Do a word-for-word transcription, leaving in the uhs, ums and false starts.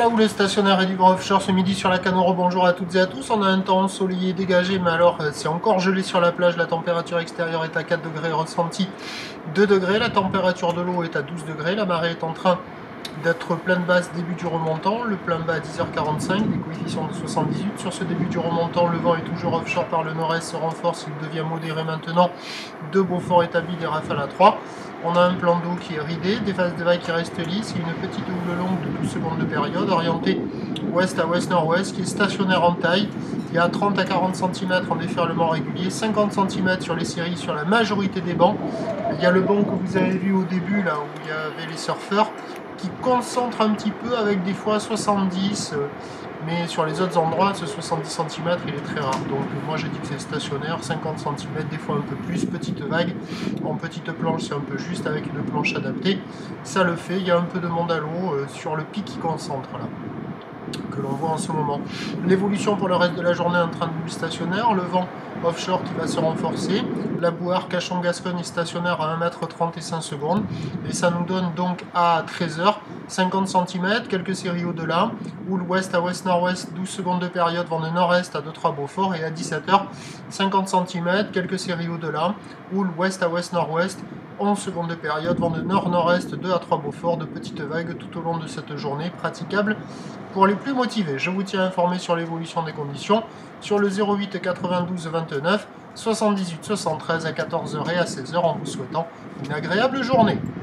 la houle stationnaire et du vent offshore ce midi sur la Canoro. Bonjour à toutes et à tous. On a un temps ensoleillé dégagé, mais alors c'est encore gelé sur la plage. La température extérieure est à quatre degrés, ressenti deux degrés. La température de l'eau est à douze degrés. La marée est en train d'être pleine basse début du remontant. Le plein bas à dix heures quarante-cinq, des coefficients de soixante-dix-huit. Sur ce début du remontant, le vent est toujours offshore par le nord-est, se renforce, il devient modéré maintenant. Deux Beaufort établis, des rafales à trois. On a un plan d'eau qui est ridé, des phases de vagues qui restent lisses, et une petite houle longue de douze secondes de période, orientée ouest à ouest-nord-ouest, qui est stationnaire en taille. Il y a trente à quarante centimètres en déferlement régulier, cinquante centimètres sur les séries sur la majorité des bancs. Il y a le banc que vous avez vu au début, là où il y avait les surfeurs, qui concentre un petit peu avec des fois soixante-dix, mais sur les autres endroits, ce soixante-dix centimètres, il est très rare. Donc moi j'ai dit que c'est stationnaire, cinquante centimètres, des fois un peu plus, petite vague. En petite planche, c'est un peu juste avec une planche adaptée. Ça le fait, il y a un peu de monde à l'eau euh, sur le pic qui concentre là, que l'on voit en ce moment. L'évolution pour le reste de la journée en train de boule stationnaire, le vent offshore qui va se renforcer, la bouard Cachan-Gascogne est stationnaire à un mètre trente et cinq secondes, et ça nous donne donc à treize heures cinquante centimètres, quelques séries au-delà, houle ouest à ouest-nord-ouest, douze secondes de période, vent de nord-est à deux trois Beaufort, et à dix-sept heures cinquante centimètres, quelques séries au-delà, houle ouest à ouest-nord-ouest, onze secondes de période, vent de nord-nord-est, deux à trois Beaufort, de petites vagues tout au long de cette journée, praticable pour les plus motivés. Je vous tiens informé sur l'évolution des conditions sur le zéro huit quatre-vingt-douze vingt-neuf soixante-dix-huit soixante-treize à quatorze heures et à seize heures en vous souhaitant une agréable journée.